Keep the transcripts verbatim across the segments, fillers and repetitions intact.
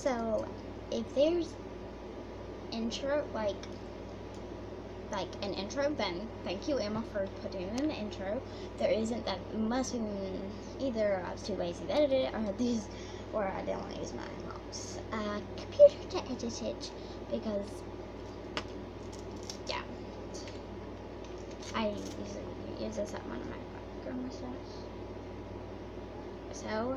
So, if there's intro, like, like an intro, then thank you, Emma, for putting in an intro. There isn't that. Must be either I was too lazy to edit it, or this, or I didn't want to use my mom's uh, computer to edit it because, yeah, I usually use this at one of my background stuff. So.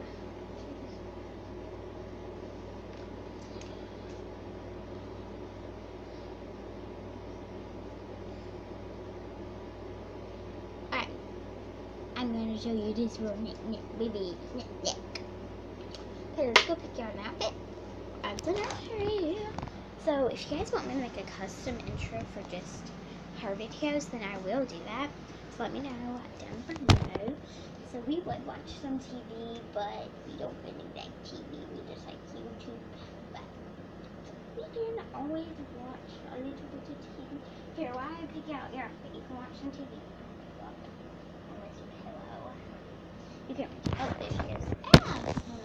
I'm going to show you this real neat baby neck. Okay, let's go pick out an outfit. I'm gonna show you. So, if you guys want me to make a custom intro for just her videos, then I will do that. So let me know down below. So we would watch some T V, but we don't really like T V. We just like YouTube. But we can always watch a little bit of T V. Here, while I pick out your outfit, you can watch some T V. You can. Oh, there she is. Ah!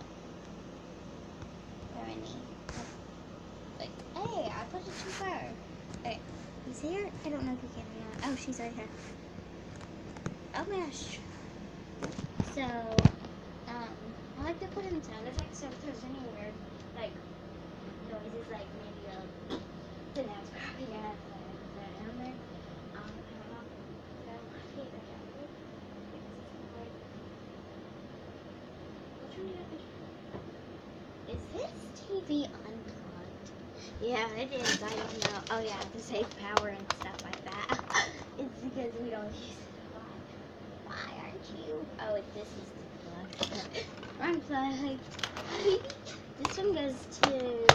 Very neat. Like, hey, I put it too far. Okay, you see her? I don't know if you can or not. Oh, she's right here. Oh my gosh. So, um, I like to put in sound effects so if there's any weird, like, noises, like maybe a the nails popping out the hammer. Um, I don't know. So, I hate that hammer. Is this T V unplugged? Yeah, it is. I don't know. Oh yeah, to save power and stuff like that. It's because we don't use it a lot. Why aren't you? Oh, it, this is the plug. Unplugged. This one goes to.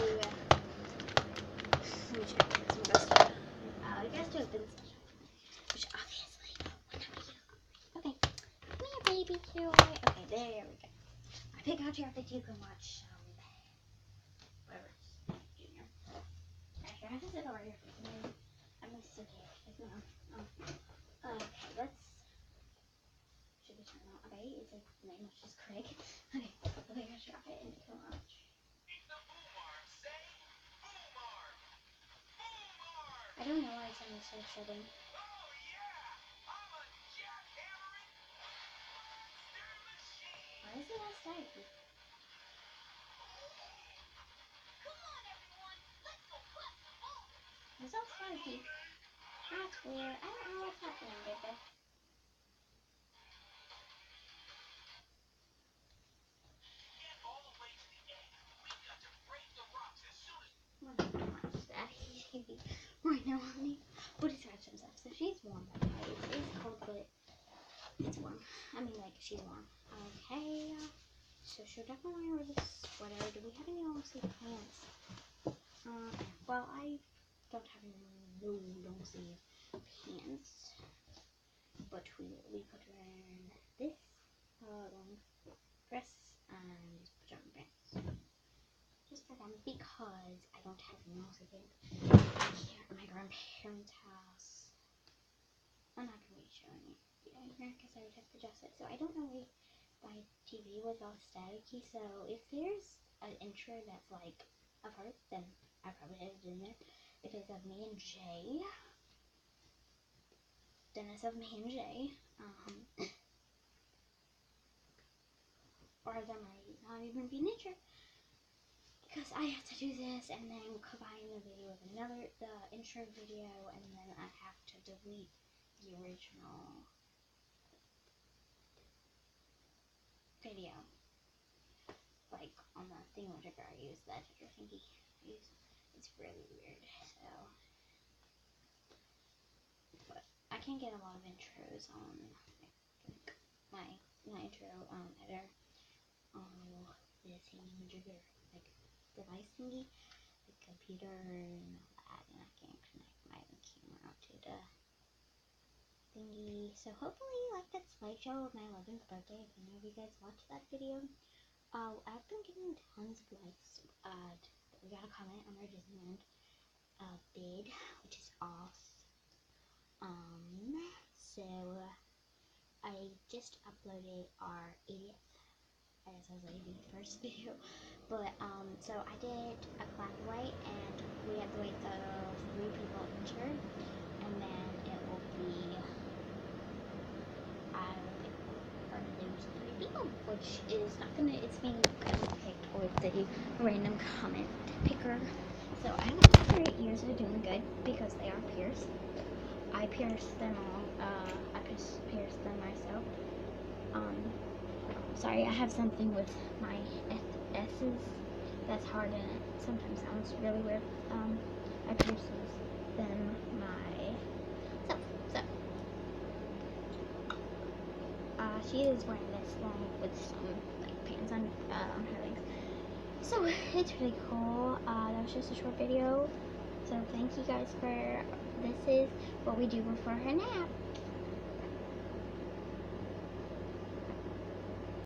Let me check. This one goes to. Oh, it goes to a Vincent. Which obviously would not be you. Okay. Come here, baby toy. Okay, there we go. I pick out your outfit. You can watch. I have to sit over here. I'm gonna sit here. Um, okay, let's. Should we turn on? Okay, it's like the name is just Craig. Okay, okay, I should drop it and it can launch. I don't know why it's on the safe setting. Why is it all staggy? It's all staggy. That's weird. I don't know what's happening, baby. Right now, honey. But it's got some stuff. So she's warm, by the way. It is cold, but it's warm. I mean, like, she's warm. Okay. So she'll definitely wear this sweater. Do we have any long sleeve pants? Uh, well, I don't have any no long sleeve pants. But we, we could wear this uh, long dress and pajama pants. Just for them because I don't have any long sleeve pants here at my grandparents' house. I'm not going to be showing you here because I would have to adjust it. So I don't know if my T V was all staticky. So if there's an intro that's like of her, then I probably have it in there. If it's of me and Jay, then it's of me and Jay. Um, or there might not even be an intro because I have to do this and then combine the video with another the intro video, and then I have to delete the original video, like on the thing whichever I use, that editor thingy I use. It's really weird. So, but I can get a lot of intros on like, my my intro um editor on this thingy majigger like device thingy, the computer and all that, and I can connect my camera to the thingy. So hopefully, like that slideshow of my eleventh birthday, if any of you guys watched that video, uh, I've been getting tons of likes. Uh, we got a comment on our Disneyland uh, bid, which is awesome. Um, so I just uploaded our eightieth I guess I was like the first video. But, um, so I did a clap away, and we had to wait the three people injured, and then it will be, I or those three people, which is not gonna, it's being picked with the random comment picker. So I don't think their ears are doing good because they are pierced. I pierced them all. Uh, I pierced them myself. Um, sorry, I have something with my S's that's hard and it sometimes sounds really weird. Um, I pierced them myself. So, uh, she is wearing this long with some like pants on, uh, on her legs. So it's really cool. Uh, that was just a short video. So thank you guys for, this is what we do before her nap.